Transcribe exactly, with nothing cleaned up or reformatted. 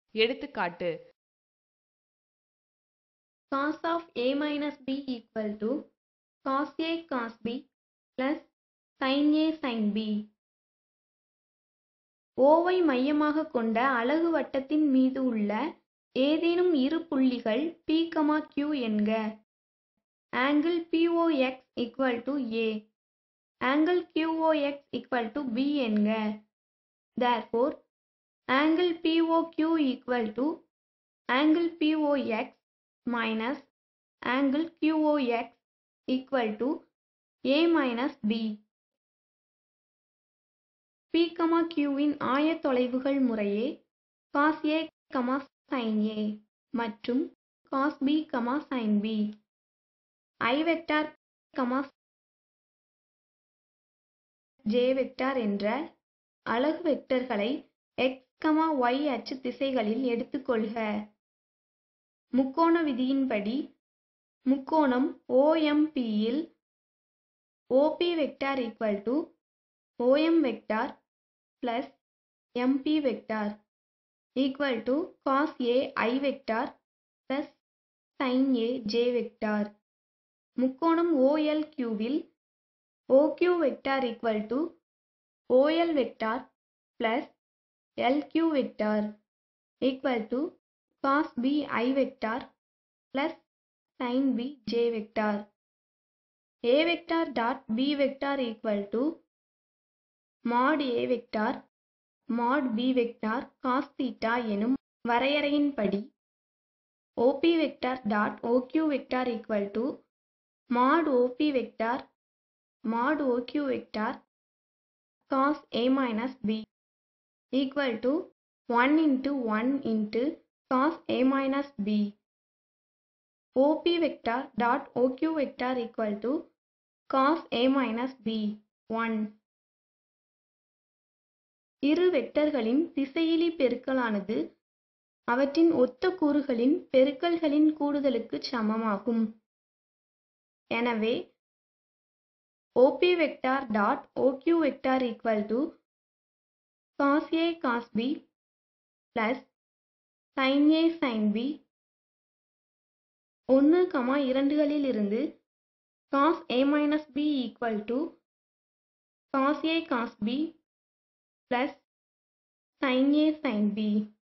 எடுத்துக்காட்டு cos of a minus b equal to cos a cos b plus sin a sin b. ஓவை மையமாக கொண்ட அலகு வட்டத்தின் மீது உள்ள ஏதேனும் இரு புள்ளிகள் P, Q என்க. angle P O X equal to A, angle Q O X equal to B என்க. Therefore, angle P O Q equal to angle P O X minus angle Q O X equal to A minus B. P, Q இன் ஆயத்தொலைவுகள் முறையே cos A, sin A மற்றும் cos B, sin B. I vector, J vector என்ற அலகு வெக்டர்களை x, y அச்சு திசைகளில் எடுத்துக்கொள்க. முக்கோண விதியின்படி முக்கோணம் O M P will O P vector equal to O M vector plus M P vector equal to cos A I vector plus sin A J vector. முக்கோணம் O L Q will O Q vector equal to O L vector plus L Q vector equal to cos B I vector plus sin B J vector. A vector dot B vector equal to mod A vector mod B vector cos theta எனும் வரையறையின்படி O P vector dot O Q vector equal to mod O P vector mod O Q vector cos A minus B equal to one into one into cos A minus B. O P vector dot O Q vector equal to cos A minus B, one. இரு வெக்டர்களின் திசையிலி பெருக்கலானது அவற்றின் ஒத்த கூறுகளின் பெருக்கல்களின் கூடுதலுக்கு சமமாகும். எனவே O P vector dot O Q vector equal to cos A cos B plus sin A sin B. ஒன்று, இரண்டுகளிலிருந்து cos A minus B equal to cos A cos B plus sin A sin B.